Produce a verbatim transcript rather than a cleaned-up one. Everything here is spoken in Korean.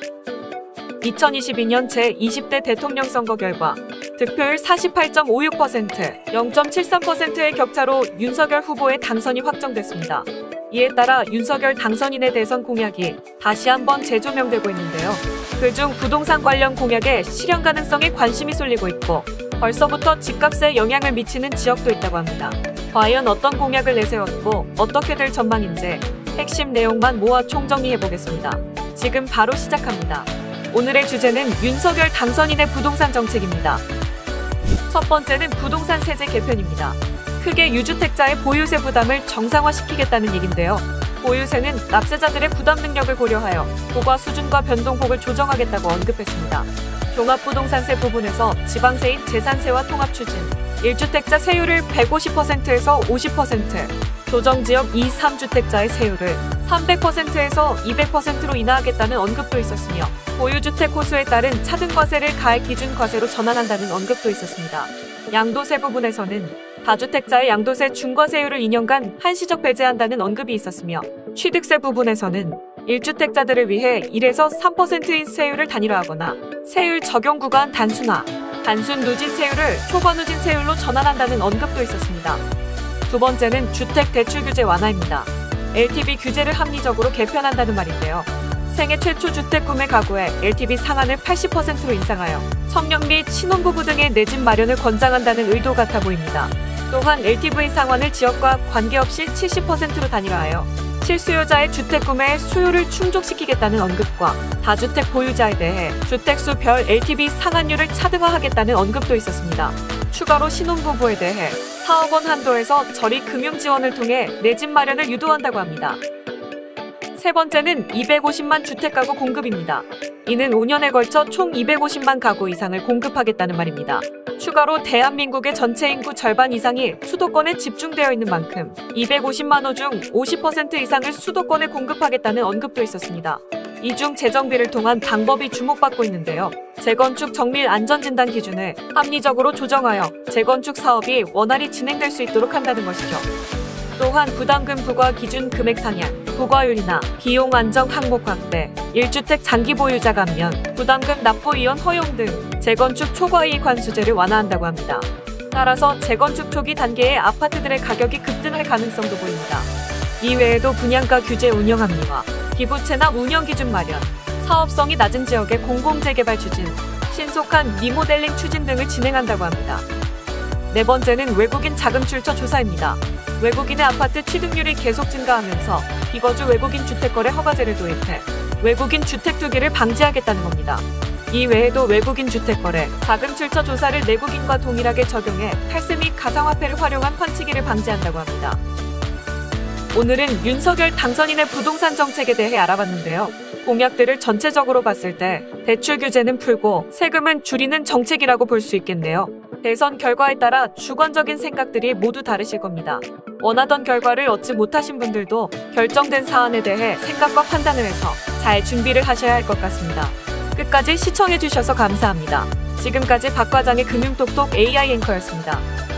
이천이십이 년 제이십 대 대통령 선거 결과 득표율 사십팔 점 오육 퍼센트, 영 점 칠삼 퍼센트의 격차로 윤석열 후보의 당선이 확정됐습니다. 이에 따라 윤석열 당선인의 대선 공약이 다시 한번 재조명되고 있는데요. 그중 부동산 관련 공약의 실현 가능성에 관심이 쏠리고 있고 벌써부터 집값에 영향을 미치는 지역도 있다고 합니다. 과연 어떤 공약을 내세웠고 어떻게 될 전망인지 핵심 내용만 모아 총정리해보겠습니다. 지금 바로 시작합니다. 오늘의 주제는 윤석열 당선인의 부동산 정책입니다. 첫 번째는 부동산 세제 개편입니다. 크게 유주택자의 보유세 부담을 정상화시키겠다는 얘긴데요. 보유세는 납세자들의 부담 능력을 고려하여 부과 수준과 변동폭을 조정하겠다고 언급했습니다. 종합부동산세 부분에서 지방세인 재산세와 통합 추진, 일 주택자 세율을 백오십 퍼센트에서 오십 퍼센트, 조정지역 이, 삼 주택자의 세율을 삼백 퍼센트에서 이백 퍼센트로 인하하겠다는 언급도 있었으며 보유주택 호수에 따른 차등과세를 가액 기준 과세로 전환한다는 언급도 있었습니다. 양도세 부분에서는 다주택자의 양도세 중과세율을 이 년간 한시적 배제한다는 언급이 있었으며 취득세 부분에서는 일 주택자들을 위해 일에서 삼 퍼센트인 세율을 단일화하거나 세율 적용 구간 단순화, 단순 누진 세율을 초과 누진 세율로 전환한다는 언급도 있었습니다. 두 번째는 주택 대출 규제 완화입니다. 엘티브이 규제를 합리적으로 개편한다는 말인데요. 생애 최초 주택 구매 가구의 엘티브이 상한을 팔십 퍼센트로 인상하여 청년 및 신혼부부 등의 내 집 마련을 권장한다는 의도 같아 보입니다. 또한 엘티브이 상한을 지역과 관계없이 칠십 퍼센트로 단일화하여 실수요자의 주택 구매의 수요를 충족시키겠다는 언급과 다주택 보유자에 대해 주택수 별 엘티브이 상한율을 차등화하겠다는 언급도 있었습니다. 추가로 신혼부부에 대해 사억 원 한도에서 저리 금융 지원을 통해 내 집 마련을 유도한다고 합니다. 세 번째는 이백오십만 주택가구 공급입니다. 이는 오 년에 걸쳐 총 이백오십만 가구 이상을 공급하겠다는 말입니다. 추가로 대한민국의 전체 인구 절반 이상이 수도권에 집중되어 있는 만큼 이백오십만 호 중 오십 퍼센트 이상을 수도권에 공급하겠다는 언급도 있었습니다. 이 중 재정비를 통한 방법이 주목받고 있는데요. 재건축 정밀 안전진단 기준을 합리적으로 조정하여 재건축 사업이 원활히 진행될 수 있도록 한다는 것이죠. 또한 부담금 부과 기준 금액 상향, 부과율이나 비용 안정 항목 확대, 일 주택 장기 보유자 감면, 부담금 납부 이연 허용 등 재건축 초과이익 환수제를 완화한다고 합니다. 따라서 재건축 초기 단계의 아파트들의 가격이 급등할 가능성도 보입니다. 이외에도 분양가 규제 운영 합리화, 기부채납 운영 기준 마련, 사업성이 낮은 지역의 공공재개발 추진, 신속한 리모델링 추진 등을 진행한다고 합니다. 네 번째는 외국인 자금 출처 조사입니다. 외국인의 아파트 취득률이 계속 증가하면서 비거주 외국인 주택거래 허가제를 도입해 외국인 주택 투기를 방지하겠다는 겁니다. 이외에도 외국인 주택거래, 자금 출처 조사를 내국인과 동일하게 적용해 탈세 및 가상화폐를 활용한 환치기를 방지한다고 합니다. 오늘은 윤석열 당선인의 부동산 정책에 대해 알아봤는데요. 공약들을 전체적으로 봤을 때 대출 규제는 풀고 세금은 줄이는 정책이라고 볼 수 있겠네요. 대선 결과에 따라 주관적인 생각들이 모두 다르실 겁니다. 원하던 결과를 얻지 못하신 분들도 결정된 사안에 대해 생각과 판단을 해서 잘 준비를 하셔야 할 것 같습니다. 끝까지 시청해주셔서 감사합니다. 지금까지 박 과장의 금융톡톡 에이아이 앵커였습니다.